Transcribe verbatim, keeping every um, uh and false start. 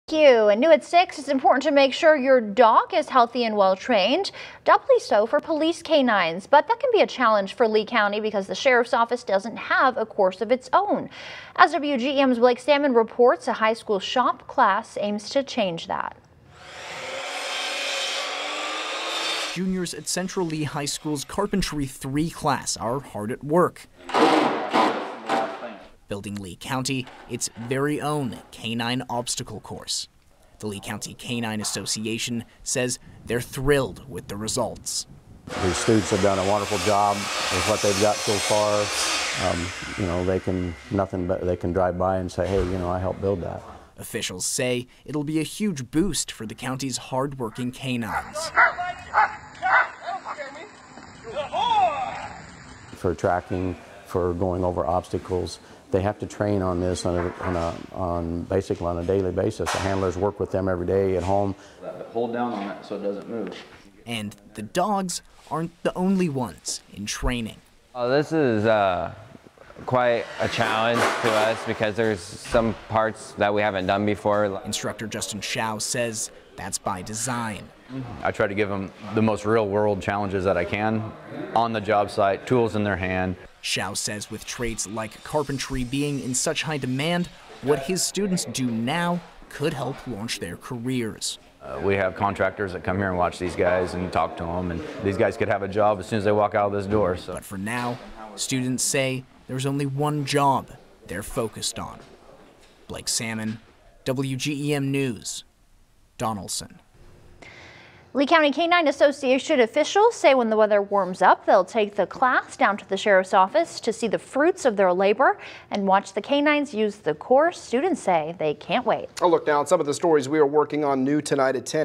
Thank you. And new at six, it's important to make sure your dog is healthy and well trained, doubly so for police canines. But that can be a challenge for Lee County because the sheriff's office doesn't have a course of its own. As W G E M's Blake Salmon reports, a high school shop class aims to change that. Juniors at Central Lee High School's Carpentry three class are hard at work, building Lee County its very own canine obstacle course. The Lee County Canine Association says they're thrilled with the results. The students have done a wonderful job with what they've got so far. Um, you know, they can nothing but they can drive by and say, hey, you know, I helped build that. Officials say it'll be a huge boost for the county's hard-working canines. For tracking, for going over obstacles, they have to train on this on a, on a on basically on a daily basis. The handlers work with them every day at home. Hold down on it so it doesn't move. And the dogs aren't the only ones in training. Oh, this is uh, quite a challenge to us because there's some parts that we haven't done before. Instructor Justin Shao says that's by design. I try to give them the most real-world challenges that I can on the job site, tools in their hand. Shao says with trades like carpentry being in such high demand, what his students do now could help launch their careers. Uh, we have contractors that come here and watch these guys and talk to them, and these guys could have a job as soon as they walk out of this door. So. But for now, students say there's only one job they're focused on. Blake Salmon, W G E M News, Donaldson. Lee County Canine Association officials say when the weather warms up, they'll take the class down to the sheriff's office to see the fruits of their labor and watch the canines use the course. Students say they can't wait. A look now at some of the stories we are working on new tonight at ten.